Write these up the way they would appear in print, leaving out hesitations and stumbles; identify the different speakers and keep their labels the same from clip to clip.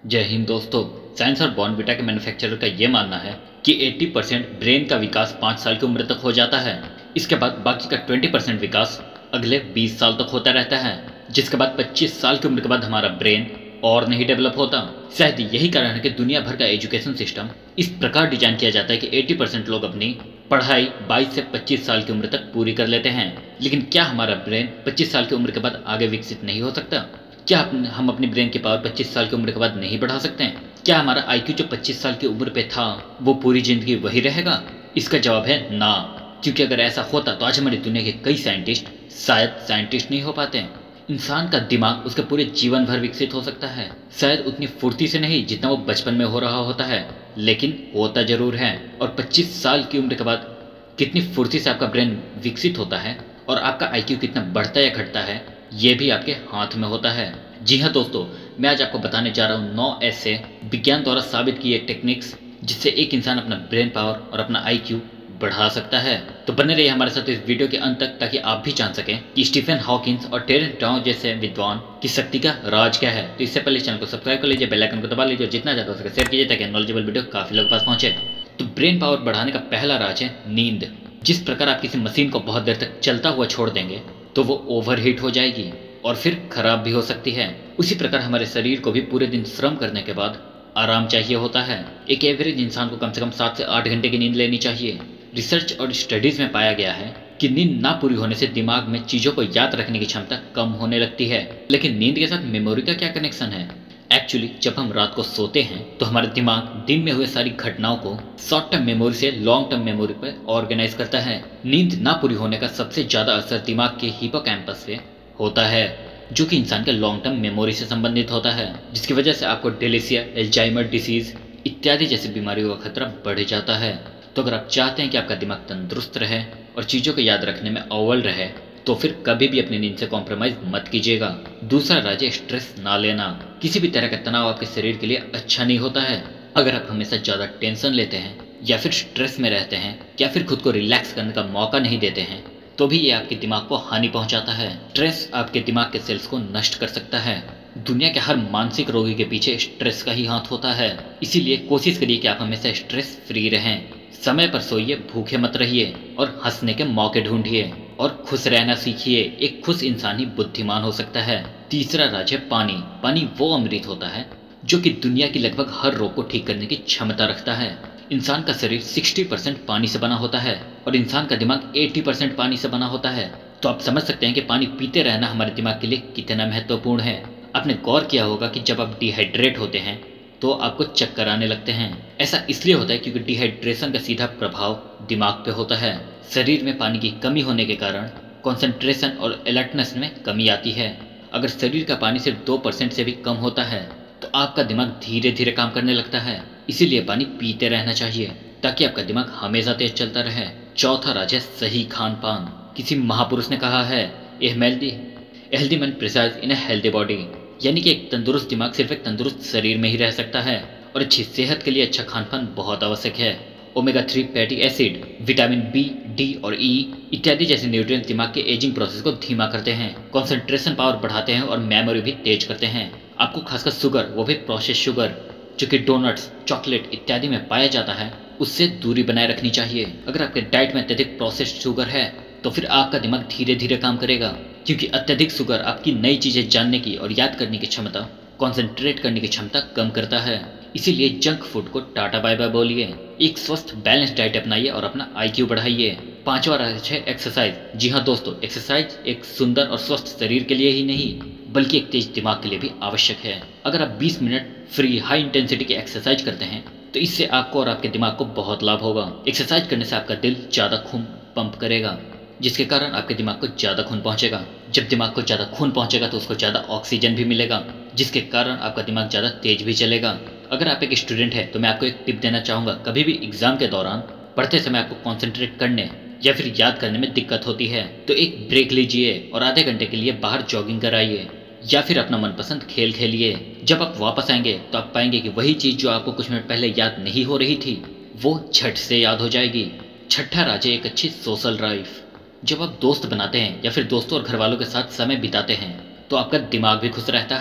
Speaker 1: जय हिंद दोस्तों। साइंस और बॉर्नविटा के मैन्युफैक्चरर का ये मानना है कि 80% ब्रेन का विकास 5 साल की उम्र तक हो जाता है। इसके बाद बाकी का 20% विकास अगले 20 साल तक होता रहता है, जिसके बाद 25 साल की उम्र के बाद हमारा ब्रेन और नहीं डेवलप होता। शायद यही कारण है कि दुनिया भर का एजुकेशन सिस्टम इस प्रकार डिजाइन किया जाता है कि 80% लोग अपनी पढ़ाई 22 से 25 साल की उम्र तक पूरी कर लेते हैं। लेकिन क्या हमारा ब्रेन 25 साल की उम्र के बाद आगे विकसित नहीं हो सकता? क्या हम अपनी ब्रेन की पावर 25 साल की उम्र के बाद नहीं बढ़ा सकते हैं? क्या हमारा आईक्यू जो 25 साल की उम्र पे था वो पूरी जिंदगी वही रहेगा? इसका जवाब है ना। क्योंकि अगर ऐसा होता तो आज हमारी दुनिया के कई साइंटिस्ट शायद साइंटिस्ट नहीं हो पाते। इंसान का दिमाग उसके पूरे जीवन भर विकसित हो सकता है, शायद उतनी फुर्ती से नहीं जितना वो बचपन में हो रहा होता है, लेकिन होता जरूर है। और 25 साल की उम्र के बाद कितनी फुर्ती से आपका ब्रेन विकसित होता है और आपका आईक्यू कितना बढ़ता या घटता है, ये भी आपके हाथ में होता है। जी हाँ दोस्तों, मैं आज आपको बताने जा रहा हूँ 9 ऐसे विज्ञान द्वारा साबित किए टेक्निक्स जिससे एक इंसान अपना ब्रेन पावर और अपना आईक्यू बढ़ा सकता है। तो बने रहिए हमारे साथ इस वीडियो के अंत तक ताकि आप भी जान सकें कि स्टीफन हॉकिंस और टेरेंस ब्राउन जैसे विद्वान की शक्ति का राज क्या है। तो इससे पहले चैनल को सब्सक्राइब कर लीजिए, बेल आइकन को दबा लीजिए और जितना ज़्यादा हो सके शेयर कीजिए ताकि नॉलेजेबल वीडियो काफी लोगों के पास पहुंचे। तो ब्रेन पावर बढ़ाने का पहला राज है नींद। जिस प्रकार आप किसी मशीन को बहुत देर तक चलता हुआ छोड़ देंगे तो वो ओवरहीट हो जाएगी और फिर खराब भी हो सकती है। उसी प्रकार हमारे शरीर को भी पूरे दिन श्रम करने के बाद आराम चाहिए होता है। एक एवरेज इंसान को कम से कम 7 से 8 घंटे की नींद लेनी चाहिए। रिसर्च और स्टडीज में पाया गया है कि नींद ना पूरी होने से दिमाग में चीजों को याद रखने की क्षमता कम होने लगती है। लेकिन नींद के साथ मेमोरी का क्या कनेक्शन है? एक्चुअली जब हम रात को सोते हैं तो हमारा दिमाग दिन में हुए सारी घटनाओं को शॉर्ट टर्म मेमोरी से लॉन्ग टर्म मेमोरी पर ऑर्गेनाइज करता है। नींद ना पूरी होने का सबसे ज्यादा असर दिमाग के हिपोकैम्पस पे होता है, जो कि इंसान के लॉन्ग टर्म मेमोरी से संबंधित होता है, जिसकी वजह से आपको डिलीशिया, एल्जाइमर डिसीज इत्यादि जैसी बीमारियों का खतरा बढ़ जाता है। तो अगर आप चाहते हैं कि आपका दिमाग तंदुरुस्त रहे और चीज़ों को याद रखने में अव्वल रहे तो फिर कभी भी अपनी नींद से कॉम्प्रोमाइज मत कीजिएगा। दूसरा राज है स्ट्रेस ना लेना। किसी भी तरह का तनाव आपके शरीर के लिए अच्छा नहीं होता है। अगर आप हमेशा ज़्यादा टेंशन लेते हैं या फिर स्ट्रेस में रहते हैं या फिर खुद को रिलैक्स करने का मौका नहीं देते हैं तो भी ये आपके दिमाग को हानि पहुंचाता है। स्ट्रेस आपके दिमाग के सेल्स को नष्ट कर सकता है। दुनिया के हर मानसिक रोगी के पीछे स्ट्रेस का ही हाथ होता है। इसीलिए कोशिश करिए कि आप हमेशा स्ट्रेस फ्री रहें। समय पर सोइए, भूखे मत रहिए और हंसने के मौके ढूंढिए और खुश रहना सीखिए। एक खुश इंसान ही बुद्धिमान हो सकता है। तीसरा राज है पानी। पानी वो अमृत होता है जो कि दुनिया की लगभग हर रोग को ठीक करने की क्षमता रखता है। इंसान का शरीर 60% पानी से बना होता है और इंसान का दिमाग 80% पानी से बना होता है। तो आप समझ सकते हैं कि पानी पीते रहना हमारे दिमाग के लिए कितना महत्वपूर्ण है। आपने गौर किया होगा कि जब आप डिहाइड्रेट होते हैं तो आपको चक्कर आने लगते हैं। ऐसा इसलिए होता है क्योंकि डिहाइड्रेशन का सीधा प्रभाव दिमाग पे होता है। शरीर में पानी की कमी होने के कारण कंसंट्रेशन और अलर्टनेस में कमी आती है। अगर शरीर का पानी सिर्फ 2% से भी कम होता है तो आपका दिमाग धीरे धीरे काम करने लगता है। इसीलिए पानी पीते रहना चाहिए ताकि आपका दिमाग हमेशा तेज चलता रहे। चौथा राज है सही खान पान। किसी महापुरुष ने कहा है, a healthy man precise in a healthy body, यानी कि एक तंदुरुस्त दिमाग सिर्फ एक तंदुरुस्त शरीर में ही रह सकता है। और अच्छी सेहत के लिए अच्छा खान पान बहुत आवश्यक है। Omega 3 fatty acid, vitamin B, D और ई इत्यादि जैसे न्यूट्रिएंट्स दिमाग के एजिंग प्रोसेस को धीमा करते हैं, कंसंट्रेशन पावर बढ़ाते हैं और मेमोरी भी तेज करते हैं। आपको खासकर शुगर, वो भी प्रोसेस शुगर जो कि डोनट्स, चॉकलेट इत्यादि में पाया जाता है, उससे दूरी बनाए रखनी चाहिए। अगर आपके डाइट में अत्यधिक प्रोसेस्ड शुगर है तो फिर आपका दिमाग धीरे धीरे काम करेगा, क्योंकि अत्यधिक शुगर आपकी नई चीजें जानने की और याद करने की क्षमता, कंसंट्रेट करने की क्षमता कम करता है। इसीलिए जंक फूड को टाटा बाय बाय बोलिए। एक स्वस्थ बैलेंस डाइट अपनाइए और अपना आईक्यू बढ़ाइए। पांचवा राज है एक्सरसाइज। जी हाँ दोस्तों, एक्सरसाइज एक सुंदर और स्वस्थ शरीर के लिए ही नहीं बल्कि एक तेज दिमाग के लिए भी आवश्यक है। अगर आप 20 मिनट फ्री हाई इंटेंसिटी की एक्सरसाइज करते हैं तो इससे आपको और आपके दिमाग को बहुत लाभ होगा। एक्सरसाइज करने से आपका दिल ज़्यादा खून पंप करेगा, जिसके कारण आपके दिमाग को ज़्यादा खून पहुंचेगा। जब दिमाग को ज़्यादा खून पहुंचेगा तो उसको ज़्यादा ऑक्सीजन भी मिलेगा, जिसके कारण आपका दिमाग ज़्यादा तेज भी चलेगा। अगर आप एक स्टूडेंट हैं तो मैं आपको एक टिप देना चाहूँगा। कभी भी एग्जाम के दौरान पढ़ते समय आपको कॉन्सेंट्रेट करने या फिर याद करने में दिक्कत होती है तो एक ब्रेक लीजिए और आधे घंटे के लिए बाहर जॉगिंग कराइए या फिर अपना मनपसंद खेल खेलिए। जब आप वापस आएंगे तो आप पाएंगे कि वही चीज़ जो आपको कुछ मिनट पहले याद नहीं हो रही थी वो झट से याद हो जाएगी। छठा राज है एक अच्छी सोशल लाइफ। जब आप दोस्त बनाते हैं या फिर दोस्तों और घर वालों के साथ समय बिताते हैं तो आपका दिमाग भी खुश रहता है।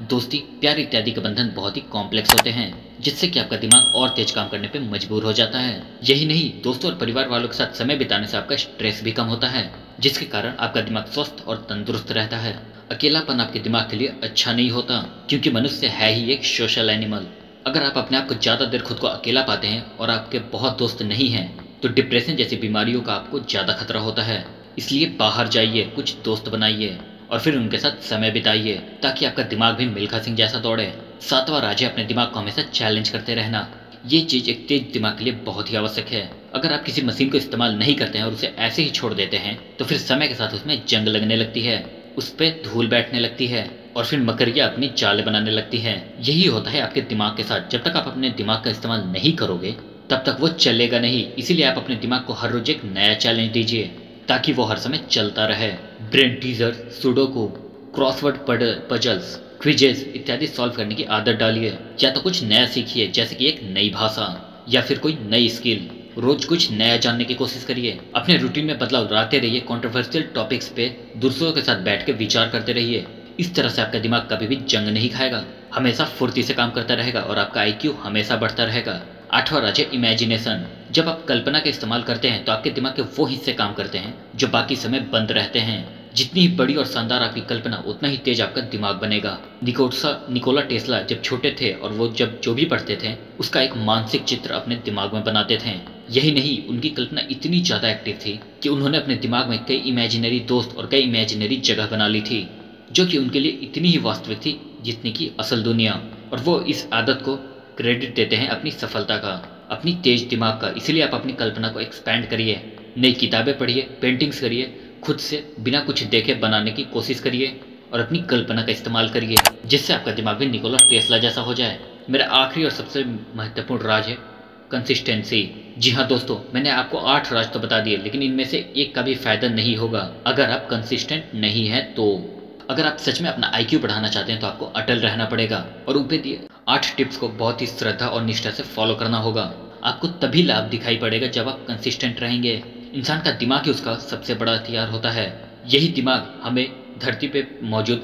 Speaker 1: दोस्ती, प्यार इत्यादि के बंधन बहुत ही कॉम्प्लेक्स होते हैं, जिससे कि आपका दिमाग और तेज काम करने पे मजबूर हो जाता है। यही नहीं, दोस्तों और परिवार वालों के साथ समय बिताने से आपका स्ट्रेस भी कम होता है, जिसके कारण आपका दिमाग स्वस्थ और तंदुरुस्त रहता है। अकेलापन आपके दिमाग के लिए अच्छा नहीं होता, क्योंकि मनुष्य है ही एक सोशल एनिमल। अगर आप अपने आप को ज़्यादा देर खुद को अकेला पाते हैं और आपके बहुत दोस्त नहीं हैं, तो डिप्रेशन जैसी बीमारियों का आपको ज़्यादा खतरा होता है। इसलिए बाहर जाइए, कुछ दोस्त बनाइए और फिर उनके साथ समय बिताइए, ताकि आपका दिमाग भी मिल्खा सिंह जैसा दौड़े। सातवां राज है अपने दिमाग को हमेशा चैलेंज करते रहना। ये चीज़ एक तेज दिमाग के लिए बहुत ही आवश्यक है। अगर आप किसी मशीन को इस्तेमाल नहीं करते हैं और उसे ऐसे ही छोड़ देते हैं, तो फिर समय के साथ उसमें जंग लगने लगती है, उस पर धूल बैठने लगती है और फिर मकड़ियाँ अपनी जाल बनाने लगती है। यही होता है आपके दिमाग के साथ। जब तक आप अपने दिमाग का इस्तेमाल नहीं करोगे, तब तक वो चलेगा नहीं। इसीलिए आप अपने दिमाग को हर रोज एक नया चैलेंज दीजिए, ताकि वो हर समय चलता रहे। Brain teaser, sudoku, crossword puzzles, quizzes इत्यादि सॉल्व करने की आदत डालिए। या तो कुछ नया सीखिए, जैसे कि एक नई भाषा या फिर कोई नई स्किल। रोज कुछ नया जानने की कोशिश करिए। अपने रूटीन में बदलाव लाते रहिए। कंट्रोवर्शियल टॉपिक्स पे दूसरों के साथ बैठ के विचार करते रहिए। इस तरह से आपका दिमाग कभी भी जंग नहीं खाएगा, हमेशा फुर्ती से काम करता रहेगा और आपका IQ हमेशा बढ़ता रहेगा। आठवां राज है इमेजिनेशन। जब आप कल्पना का इस्तेमाल करते हैं, तो आपके दिमाग के वो हिस्से काम करते हैं जो बाकी समय बंद रहते हैं। जितनी ही बड़ी और शानदार आपकी कल्पना, उतना ही तेज आपका दिमाग बनेगा। निकोला टेस्ला जब छोटे थे और वो जब जो भी पढ़ते थे, उसका एक मानसिक चित्र अपने दिमाग में बनाते थे। यही नहीं, उनकी कल्पना इतनी ज़्यादा एक्टिव थी कि उन्होंने अपने दिमाग में कई इमेजिनरी दोस्त और कई इमेजिनरी जगह बना ली थी, जो कि उनके लिए इतनी ही वास्तविक थी जितनी की असल दुनिया। और वो इस आदत को क्रेडिट देते हैं अपनी सफलता का, अपनी तेज दिमाग का। इसीलिए आप अपनी कल्पना को एक्सपैंड करिए, नई किताबें पढ़िए, पेंटिंग्स करिए, खुद से बिना कुछ देखे बनाने की कोशिश करिए और अपनी कल्पना का इस्तेमाल करिए, जिससे आपका दिमाग भी निकोला टेस्ला जैसा हो जाए। मेरा आखिरी और सबसे महत्वपूर्ण राज है कंसिस्टेंसी। जी हाँ दोस्तों, मैंने आपको 8 राज तो बता दिए, लेकिन इनमें से एक का भी फायदा नहीं होगा अगर आप कंसिस्टेंट नहीं हैं। तो अगर आप सच में अपना IQ बढ़ाना चाहते हैं, तो आपको अटल रहना पड़ेगा और ऊपर दिए 8 टिप्स को बहुत ही श्रद्धा और निष्ठा से फॉलो करना होगा। आपको तभी लाभ दिखाई पड़ेगा जब आप कंसिस्टेंट रहेंगे। इंसान का दिमाग ही उसका सबसे बड़ा हथियार होता है। यही दिमाग हमें धरती पे मौजूद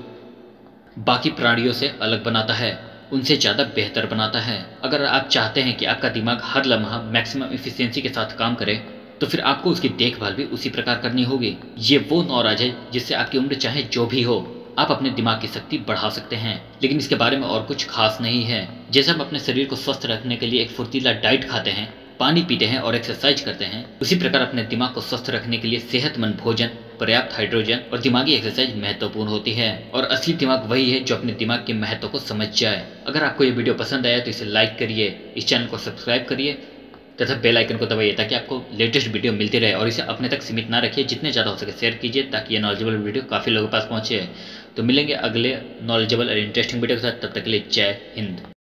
Speaker 1: बाकी प्राणियों से अलग बनाता है, उनसे ज़्यादा बेहतर बनाता है। अगर आप चाहते हैं कि आपका दिमाग हर लम्हा मैक्सिमम एफिशिएंसी के साथ काम करे, तो फिर आपको उसकी देखभाल भी उसी प्रकार करनी होगी। ये वो 9 राज है जिससे आपकी उम्र चाहे जो भी हो, आप अपने दिमाग की शक्ति बढ़ा सकते हैं। लेकिन इसके बारे में और कुछ खास नहीं है। जैसे हम अपने शरीर को स्वस्थ रखने के लिए एक फुर्तीला डाइट खाते हैं, पानी पीते हैं और एक्सरसाइज करते हैं, उसी प्रकार अपने दिमाग को स्वस्थ रखने के लिए सेहतमंद भोजन, पर्याप्त हाइड्रोजन और दिमागी एक्सरसाइज महत्वपूर्ण होती है। और असली दिमाग वही है जो अपने दिमाग के महत्व को समझ जाए। अगर आपको ये वीडियो पसंद आया तो इसे लाइक करिए, इस चैनल को सब्सक्राइब करिए तथा बेल आइकन को दबाइए, ताकि आपको लेटेस्ट वीडियो मिलती रहे। और इसे अपने तक सीमित ना रखिए, जितने ज़्यादा हो सके शेयर कीजिए, ताकि ये नॉलेजेबल वीडियो काफ़ी लोगों के पास पहुँचे। तो मिलेंगे अगले नॉलेजेबल और इंटरेस्टिंग वीडियो के साथ। तब तक के लिए जय हिंद।